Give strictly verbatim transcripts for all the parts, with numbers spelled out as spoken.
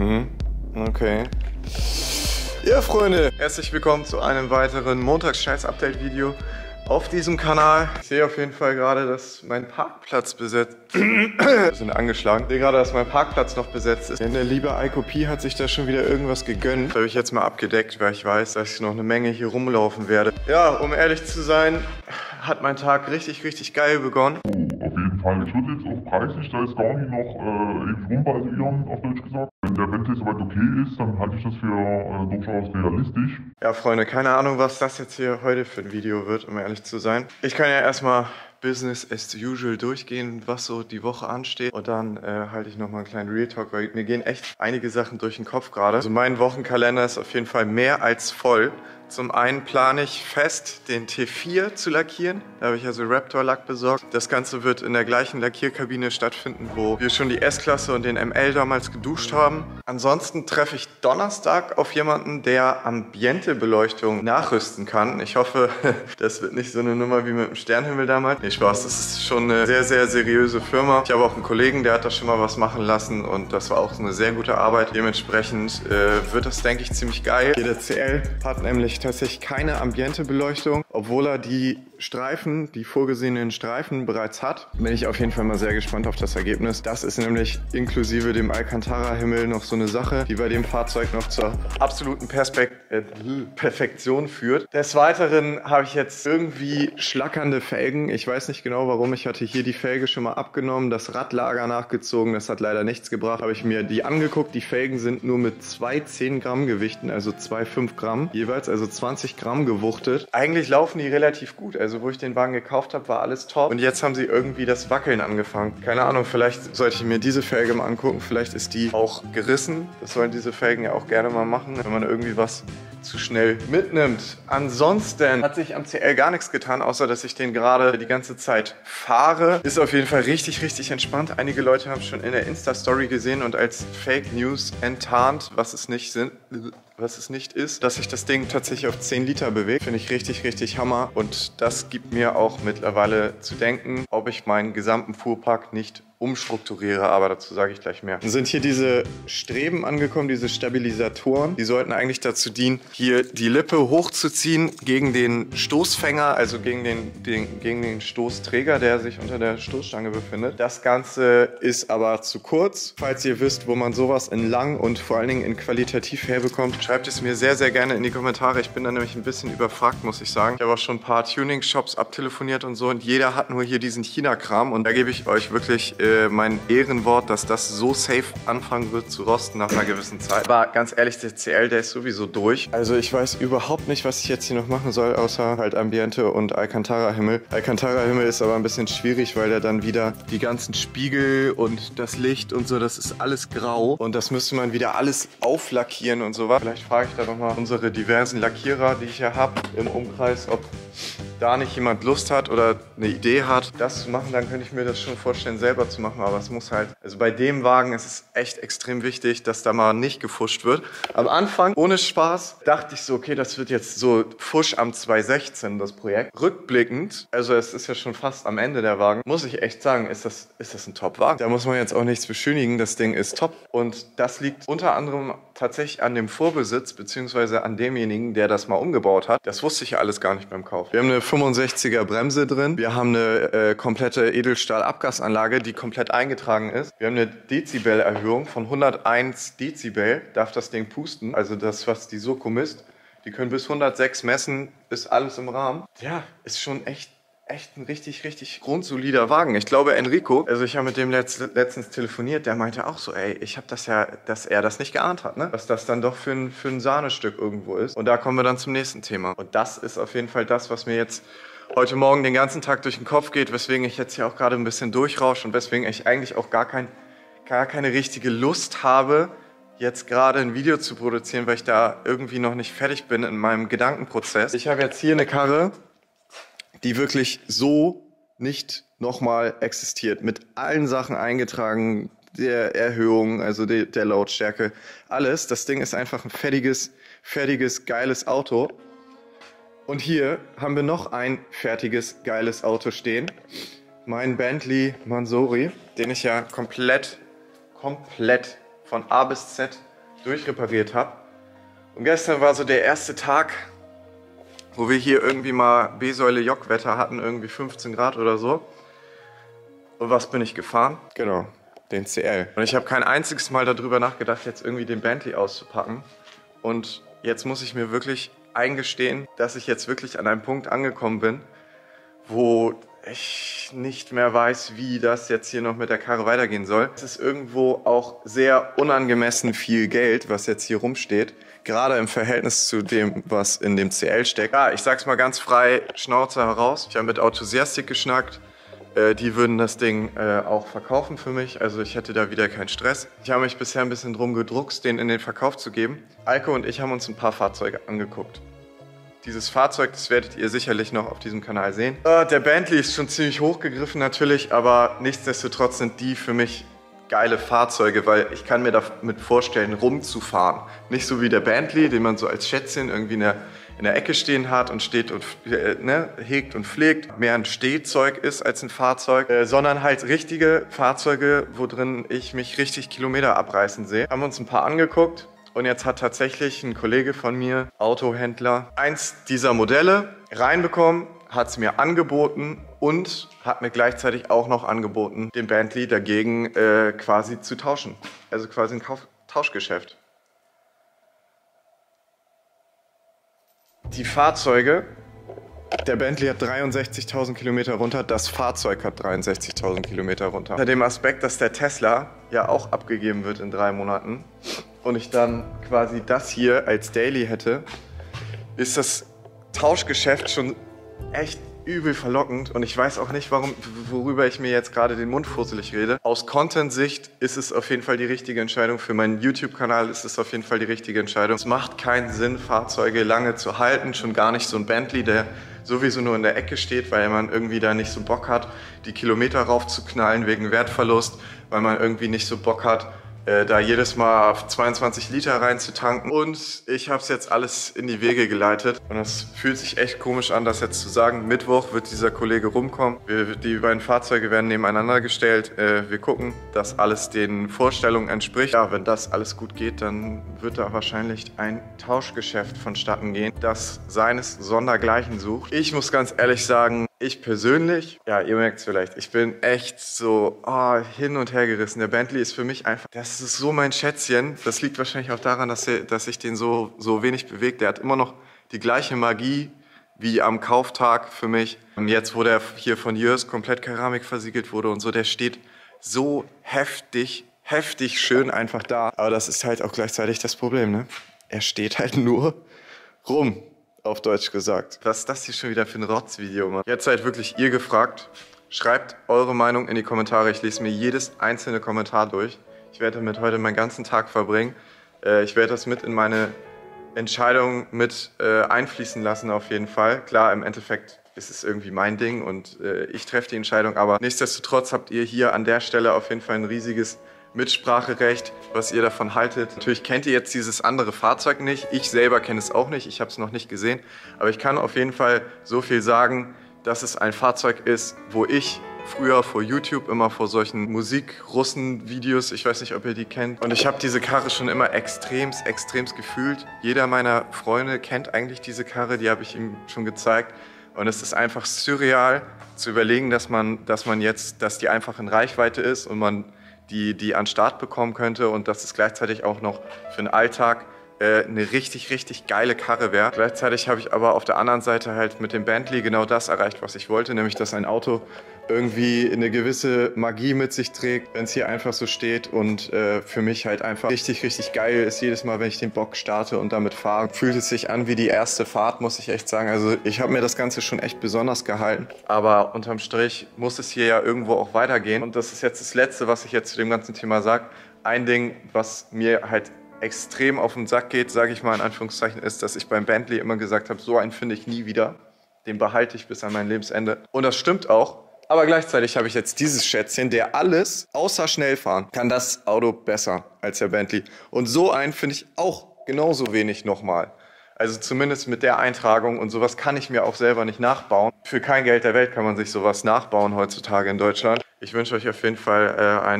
Mhm. Okay. Ja, Freunde, herzlich willkommen zu einem weiteren Montags-Scheiß-Update-Video auf diesem Kanal. Ich sehe auf jeden Fall gerade, dass mein Parkplatz besetzt Wir sind angeschlagen. Ich sehe gerade, dass mein Parkplatz noch besetzt ist. Denn der liebe Eikopie hat sich da schon wieder irgendwas gegönnt. Das habe ich jetzt mal abgedeckt, weil ich weiß, dass ich noch eine Menge hier rumlaufen werde. Ja, um ehrlich zu sein, hat mein Tag richtig, richtig geil begonnen. Oh, auf jeden Fall. Ich würde jetzt auch preislich da jetzt gar nicht noch äh, ewig rumbasieren, auf Deutsch gesagt. Wenn der Bentley soweit okay ist, dann halte ich das für äh, durchaus realistisch. Ja, Freunde, keine Ahnung, was das jetzt hier heute für ein Video wird, um ehrlich zu sein. Ich kann ja erstmal Business as usual durchgehen, was so die Woche ansteht. Und dann äh, halte ich nochmal einen kleinen Real Talk, weil mir gehen echt einige Sachen durch den Kopf gerade. Also mein Wochenkalender ist auf jeden Fall mehr als voll. Zum einen plane ich fest, den T vier zu lackieren. Da habe ich also Raptor-Lack besorgt. Das Ganze wird in der gleichen Lackierkabine stattfinden, wo wir schon die S-Klasse und den M L damals geduscht haben. Ansonsten treffe ich Donnerstag auf jemanden, der Ambiente-Beleuchtung nachrüsten kann. Ich hoffe, das wird nicht so eine Nummer wie mit dem Sternhimmel damals. Nee, Spaß, das ist schon eine sehr, sehr seriöse Firma. Ich habe auch einen Kollegen, der hat da schon mal was machen lassen und das war auch eine sehr gute Arbeit. Dementsprechend äh, wird das, denke ich, ziemlich geil. Hier der C L hat nämlich tatsächlich keine Ambiente-Beleuchtung, obwohl er die Streifen, die vorgesehenen Streifen bereits hat. Bin ich auf jeden Fall mal sehr gespannt auf das Ergebnis. Das ist nämlich inklusive dem Alcantara-Himmel noch so eine Sache, die bei dem Fahrzeug noch zur absoluten Perspekt äh, Perfektion führt. Des Weiteren habe ich jetzt irgendwie schlackernde Felgen. Ich weiß nicht genau warum. Ich hatte hier die Felge schon mal abgenommen, das Radlager nachgezogen. Das hat leider nichts gebracht. Habe ich mir die angeguckt. Die Felgen sind nur mit zwei zehn Gramm Gewichten, also zwei fünf Gramm jeweils, also zwanzig Gramm gewuchtet. Eigentlich laufen die relativ gut. Also wo ich den Wagen gekauft habe, war alles top. Und jetzt haben sie irgendwie das Wackeln angefangen. Keine Ahnung, vielleicht sollte ich mir diese Felge mal angucken. Vielleicht ist die auch gerissen. Das sollen diese Felgen ja auch gerne mal machen, wenn man irgendwie was zu schnell mitnimmt. Ansonsten hat sich am C L gar nichts getan, außer dass ich den gerade die ganze Zeit fahre. Ist auf jeden Fall richtig, richtig entspannt. Einige Leute haben es schon in der Insta-Story gesehen und als Fake News enttarnt, was es nicht sind, was es nicht ist, dass sich das Ding tatsächlich auf zehn Liter bewegt. Finde ich richtig, richtig Hammer. Und das gibt mir auch mittlerweile zu denken, ob ich meinen gesamten Fuhrpark nicht umstrukturiere, aber dazu sage ich gleich mehr. Dann sind hier diese Streben angekommen, diese Stabilisatoren. Die sollten eigentlich dazu dienen, hier die Lippe hochzuziehen gegen den Stoßfänger, also gegen den, den, gegen den Stoßträger, der sich unter der Stoßstange befindet. Das Ganze ist aber zu kurz. Falls ihr wisst, wo man sowas in lang und vor allen Dingen in qualitativ herbekommt, schreibt es mir sehr, sehr gerne in die Kommentare. Ich bin da nämlich ein bisschen überfragt, muss ich sagen. Ich habe auch schon ein paar Tuning-Shops abtelefoniert und so und jeder hat nur hier diesen China-Kram und da gebe ich euch wirklich äh, mein Ehrenwort, dass das so safe anfangen wird zu rosten nach einer gewissen Zeit. Aber ganz ehrlich, der C L, der ist sowieso durch. Also ich weiß überhaupt nicht, was ich jetzt hier noch machen soll, außer halt Ambiente und Alcantara-Himmel. Alcantara-Himmel ist aber ein bisschen schwierig, weil der dann wieder die ganzen Spiegel und das Licht und so, das ist alles grau. Und das müsste man wieder alles auflackieren und so was. Vielleicht frage ich da nochmal unsere diversen Lackierer, die ich hier habe im Umkreis, ob da nicht jemand Lust hat oder eine Idee hat, das zu machen, dann könnte ich mir das schon vorstellen, selber zu machen. Aber es muss halt, also bei dem Wagen ist es echt extrem wichtig, dass da mal nicht gefuscht wird. Am Anfang, ohne Spaß, dachte ich so, okay, das wird jetzt so Fusch am zwei sechzehn, das Projekt. Rückblickend, also es ist ja schon fast am Ende der Wagen, muss ich echt sagen, ist das, ist das ein Top-Wagen. Da muss man jetzt auch nichts beschönigen, das Ding ist top. Und das liegt unter anderem tatsächlich an dem Vorbesitz, beziehungsweise an demjenigen, der das mal umgebaut hat. Das wusste ich ja alles gar nicht beim Kauf. Wir haben eine fünfundsechziger Bremse drin. Wir haben eine äh, komplette Edelstahl-Abgasanlage, die komplett eingetragen ist. Wir haben eine Dezibel-Erhöhung von hunderteins Dezibel, darf das Ding pusten. Also das, was die Soko misst. Die können bis hundertsechs messen, ist alles im Rahmen. Ja, ist schon echt echt ein richtig, richtig grundsolider Wagen. Ich glaube, Enrico, also ich habe mit dem letzt, letztens telefoniert, der meinte auch so, ey, ich habe das ja, dass er das nicht geahnt hat, ne? Was das dann doch für ein, für ein Sahnestück irgendwo ist. Und da kommen wir dann zum nächsten Thema. Und das ist auf jeden Fall das, was mir jetzt heute Morgen den ganzen Tag durch den Kopf geht, weswegen ich jetzt hier auch gerade ein bisschen durchrausche und weswegen ich eigentlich auch gar, kein, gar keine richtige Lust habe, jetzt gerade ein Video zu produzieren, weil ich da irgendwie noch nicht fertig bin in meinem Gedankenprozess. Ich habe jetzt hier eine Karre, die wirklich so nicht nochmal existiert. Mit allen Sachen eingetragen, der Erhöhung, also de, der Lautstärke, alles. Das Ding ist einfach ein fertiges, fertiges, geiles Auto. Und hier haben wir noch ein fertiges, geiles Auto stehen. Mein Bentley Mansory, den ich ja komplett, komplett von A bis Z durchrepariert habe. Und gestern war so der erste Tag, wo wir hier irgendwie mal B-Säule-Jock-Wetter hatten, irgendwie fünfzehn Grad oder so. Und was bin ich gefahren? Genau, den C L. Und ich habe kein einziges Mal darüber nachgedacht, jetzt irgendwie den Bentley auszupacken. Und jetzt muss ich mir wirklich eingestehen, dass ich jetzt wirklich an einem Punkt angekommen bin, wo ich nicht mehr weiß, wie das jetzt hier noch mit der Karre weitergehen soll. Es ist irgendwo auch sehr unangemessen viel Geld, was jetzt hier rumsteht. Gerade im Verhältnis zu dem, was in dem C L steckt. Ja, ich sag's mal ganz frei, Schnauze heraus. Ich habe mit Autosiastic geschnackt. Äh, die würden das Ding äh, auch verkaufen für mich. Also ich hätte da wieder keinen Stress. Ich habe mich bisher ein bisschen drum gedruckst, den in den Verkauf zu geben. Alko und ich haben uns ein paar Fahrzeuge angeguckt. Dieses Fahrzeug, das werdet ihr sicherlich noch auf diesem Kanal sehen. Äh, der Bentley ist schon ziemlich hochgegriffen natürlich, aber nichtsdestotrotz sind die für mich geile Fahrzeuge, weil ich kann mir damit vorstellen, rumzufahren. Nicht so wie der Bentley, den man so als Schätzchen irgendwie in der, in der Ecke stehen hat und steht und äh, ne, hegt und pflegt. Mehr ein Stehzeug ist als ein Fahrzeug, äh, sondern halt richtige Fahrzeuge, wo drin ich mich richtig Kilometer abreißen sehe. Haben wir uns ein paar angeguckt. Und jetzt hat tatsächlich ein Kollege von mir, Autohändler, eins dieser Modelle reinbekommen, hat es mir angeboten und hat mir gleichzeitig auch noch angeboten, den Bentley dagegen äh, quasi zu tauschen. Also quasi ein Kauf Tauschgeschäft. Die Fahrzeuge, der Bentley hat dreiundsechzigtausend Kilometer runter, das Fahrzeug hat dreiundsechzigtausend Kilometer runter. Unter dem Aspekt, dass der Tesla ja auch abgegeben wird in drei Monaten und ich dann quasi das hier als Daily hätte, ist das Tauschgeschäft schon echt übel verlockend und ich weiß auch nicht, warum, worüber ich mir jetzt gerade den Mund fusselig rede. Aus Content-Sicht ist es auf jeden Fall die richtige Entscheidung. Für meinen YouTube-Kanal ist es auf jeden Fall die richtige Entscheidung. Es macht keinen Sinn, Fahrzeuge lange zu halten, schon gar nicht so ein Bentley, der sowieso nur in der Ecke steht, weil man irgendwie da nicht so Bock hat, die Kilometer raufzuknallen wegen Wertverlust, weil man irgendwie nicht so Bock hat, Äh, da jedes Mal auf zweiundzwanzig Liter rein zu tanken. Und ich habe es jetzt alles in die Wege geleitet. Und es fühlt sich echt komisch an, das jetzt zu sagen. Mittwoch wird dieser Kollege rumkommen. Wir, die beiden Fahrzeuge werden nebeneinander gestellt. Äh, wir gucken, dass alles den Vorstellungen entspricht. Ja, wenn das alles gut geht, dann wird da wahrscheinlich ein Tauschgeschäft vonstatten gehen, das seines Sondergleichen sucht. Ich muss ganz ehrlich sagen, ich persönlich, ja, ihr merkt es vielleicht, ich bin echt so oh, hin und her gerissen. Der Bentley ist für mich einfach, das ist so mein Schätzchen. Das liegt wahrscheinlich auch daran, dass, er, dass sich den so, so wenig bewegt. Der hat immer noch die gleiche Magie wie am Kauftag für mich. Und jetzt, wo der hier von Jörs komplett Keramik versiegelt wurde und so, der steht so heftig, heftig schön einfach da. Aber das ist halt auch gleichzeitig das Problem, ne? Er steht halt nur rum. Auf Deutsch gesagt. Was ist das hier schon wieder für ein Rotzvideo, Mann? Jetzt seid wirklich ihr gefragt. Schreibt eure Meinung in die Kommentare. Ich lese mir jedes einzelne Kommentar durch. Ich werde damit heute meinen ganzen Tag verbringen. Äh, ich werde das mit in meine Entscheidung mit äh, einfließen lassen auf jeden Fall. Klar, im Endeffekt ist es irgendwie mein Ding und äh, ich treffe die Entscheidung. Aber nichtsdestotrotz habt ihr hier an der Stelle auf jeden Fall ein riesiges Mitspracherecht, was ihr davon haltet. Natürlich kennt ihr jetzt dieses andere Fahrzeug nicht. Ich selber kenne es auch nicht. Ich habe es noch nicht gesehen. Aber ich kann auf jeden Fall so viel sagen, dass es ein Fahrzeug ist, wo ich früher vor YouTube immer vor solchen Musik-Russen-Videos, ich weiß nicht, ob ihr die kennt. Und ich habe diese Karre schon immer extremst, extremst gefühlt. Jeder meiner Freunde kennt eigentlich diese Karre. Die habe ich ihm schon gezeigt. Und es ist einfach surreal zu überlegen, dass man, dass man jetzt, dass die einfach in Reichweite ist und man die, die an den Start bekommen könnte und dass es gleichzeitig auch noch für den Alltag äh, eine richtig, richtig geile Karre wäre. Gleichzeitig habe ich aber auf der anderen Seite halt mit dem Bentley genau das erreicht, was ich wollte, nämlich dass ein Auto irgendwie eine gewisse Magie mit sich trägt, wenn es hier einfach so steht und äh, für mich halt einfach richtig, richtig geil ist. Jedes Mal, wenn ich den Bock starte und damit fahre, fühlt es sich an wie die erste Fahrt, muss ich echt sagen. Also ich habe mir das Ganze schon echt besonders gehalten, aber unterm Strich muss es hier ja irgendwo auch weitergehen und das ist jetzt das Letzte, was ich jetzt zu dem ganzen Thema sage. Ein Ding, was mir halt extrem auf den Sack geht, sage ich mal in Anführungszeichen, ist, dass ich beim Bentley immer gesagt habe, so einen finde ich nie wieder. Den behalte ich bis an mein Lebensende. Und das stimmt auch. Aber gleichzeitig habe ich jetzt dieses Schätzchen, der alles außer schnell fahren kann, das Auto besser als der Bentley. Und so einen finde ich auch genauso wenig nochmal. Also zumindest mit der Eintragung und sowas kann ich mir auch selber nicht nachbauen. Für kein Geld der Welt kann man sich sowas nachbauen heutzutage in Deutschland. Ich wünsche euch auf jeden Fall äh, eine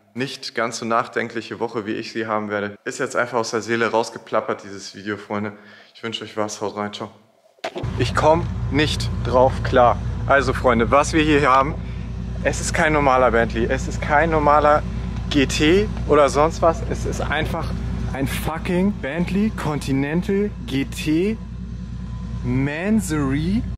nicht ganz so nachdenkliche Woche, wie ich sie haben werde. Ist jetzt einfach aus der Seele rausgeplappert, dieses Video, Freunde. Ich wünsche euch was, haut rein, ciao. Ich komme nicht drauf klar. Also Freunde, was wir hier haben, es ist kein normaler Bentley, es ist kein normaler G T oder sonst was. Es ist einfach ein fucking Bentley Continental G T Mansory.